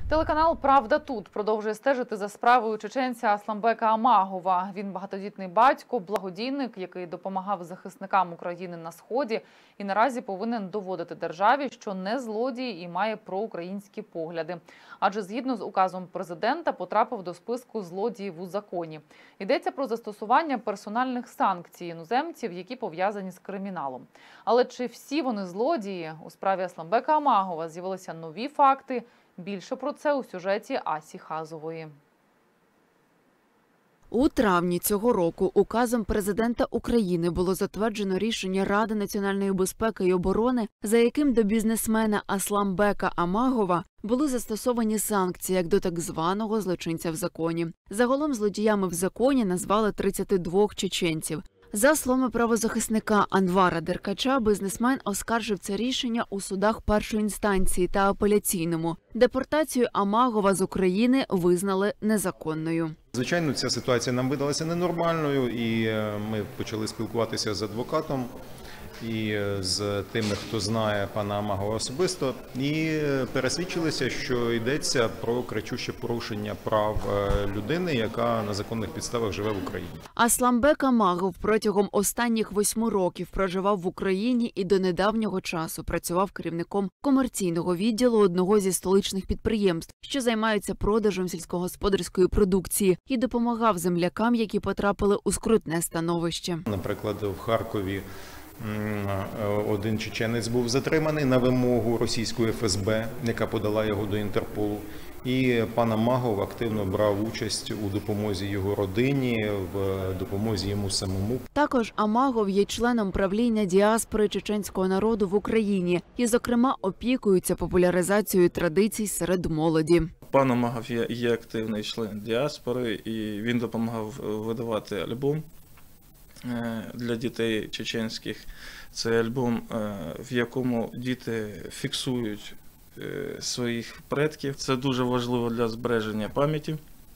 Телеканал «Правда тут» продовжує стежити за справою чеченця Асламбека Амагова. Він багатодітний батько, благодійник, який допомагав захисникам України на Сході і наразі повинен доводити державі, що не злодій і має проукраїнські погляди. Адже згідно з указом президента потрапив до списку злодіїв у законі. Йдеться про застосування персональних санкцій іноземців, які пов'язані з криміналом. Але чи всі вони злодії? У справі Асламбека Амагова з'явилися нові факти. Більше про це у сюжеті Асі Хазової. У травні цього року указом президента України було затверджено рішення Ради національної безпеки і оборони, за яким до бізнесмена Асламбека Амагова були застосовані санкції як до так званого злочинця в законі. Загалом злодіями в законі назвали 32 чеченців. За словами правозахисника Анвара Деркача, бізнесмен оскаржив це рішення у судах першої інстанції та апеляційному. Депортацію Амагова з України визнали незаконною. Звичайно, ця ситуація нам видалася ненормальною, і ми почали спілкуватися з адвокатом і з тими, хто знає пана Амагова особисто, і пересвідчилися, що йдеться про кричуще порушення прав людини, яка на законних підставах живе в Україні. Асламбек Амагов протягом останніх 8 років проживав в Україні і до недавнього часу працював керівником комерційного відділу одного зі столичних підприємств, що займаються продажем сільськогосподарської продукції, і допомагав землякам, які потрапили у скрутне становище. Наприклад, в Харкові один чеченець був затриманий на вимогу російської ФСБ, яка подала його до Інтерполу. І пан Амагов активно брав участь у допомозі його родині, в допомозі йому самому. Також Амагов є членом правління діаспори чеченського народу в Україні і, зокрема, опікується популяризацією традицій серед молоді. Пан Амагов є активний член діаспори, і він допомагав видавати альбом для дітей чеченських. Це альбом, в якому діти фіксують своїх предків. Це дуже важливо для збереження пам'яті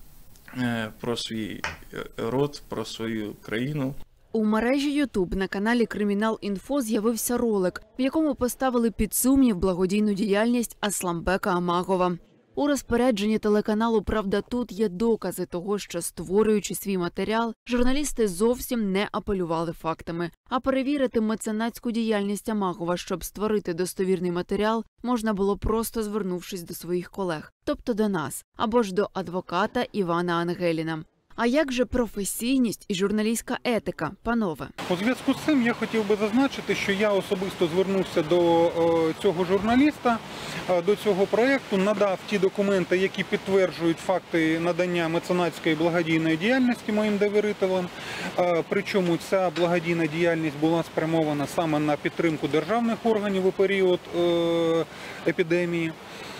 про свій род, про свою країну. У мережі YouTube на каналі Кримінал.Інфо з'явився ролик, в якому поставили під сумнів благодійну діяльність Асламбека Амагова. У розпорядженні телеканалу «Правда тут» є докази того, що, створюючи свій матеріал, журналісти зовсім не апелювали фактами. А перевірити меценатську діяльність Амагова, щоб створити достовірний матеріал, можна було просто звернувшись до своїх колег, тобто до нас, або ж до адвоката Івана Ангеліна. А як же професійність і журналістська етика, панове? У зв'язку з цим я хотів би зазначити, що я особисто звернувся до цього журналіста, до цього проєкту, надав ті документи, які підтверджують факти надання меценатської благодійної діяльності моїм довірителям. Причому ця благодійна діяльність була спрямована саме на підтримку державних органів у період епідемії.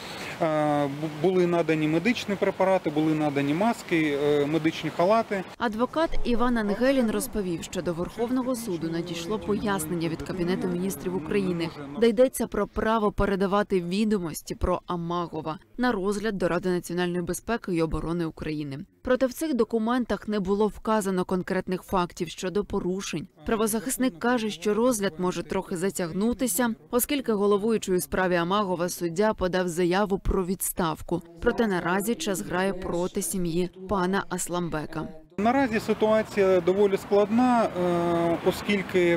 Були надані медичні препарати, були надані маски, медичні халати. Адвокат Іван Ангелін розповів, що до Верховного суду надійшло пояснення від Кабінету міністрів України, де йдеться про право передавати відомості про Амагова на розгляд до Ради національної безпеки і оборони України. Проте в цих документах не було вказано конкретних фактів щодо порушень. Правозахисник каже, що розгляд може трохи затягнутися, оскільки головуючий у справі Амагова суддя подав заяву про відставку. Проте наразі час грає проти сім'ї пана Асламбека. Наразі ситуація доволі складна, оскільки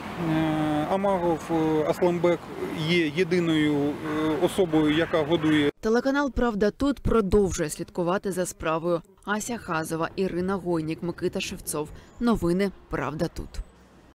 Амагов Асламбек є єдиною особою, яка годує. Телеканал «Правда тут» продовжує слідкувати за справою. Ася Хазова, Ірина Гойнік, Микита Шевцов. Новини «Правда тут».